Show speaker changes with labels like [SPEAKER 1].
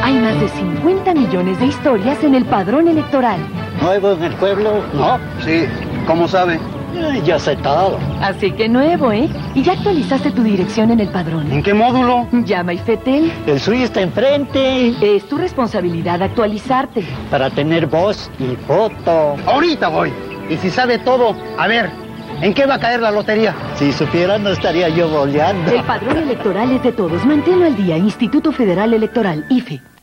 [SPEAKER 1] Hay más de 50 millones de historias en el padrón electoral.
[SPEAKER 2] ¿Nuevo en el pueblo? No.
[SPEAKER 3] Sí, ¿cómo sabe?
[SPEAKER 2] Ya sé todo.
[SPEAKER 1] Así que nuevo, ¿eh? Y ya actualizaste tu dirección en el padrón.
[SPEAKER 3] ¿En qué módulo?
[SPEAKER 1] Llama a Ifetel.
[SPEAKER 2] El suyo está enfrente.
[SPEAKER 1] Es tu responsabilidad actualizarte.
[SPEAKER 2] Para tener voz y foto.
[SPEAKER 3] Ahorita voy. Y si sabe todo, a ver, ¿en qué va a caer la lotería?
[SPEAKER 2] Si supiera, no estaría yo boleando.
[SPEAKER 1] El padrón electoral es de todos. Manténlo al día. Instituto Federal Electoral, IFE.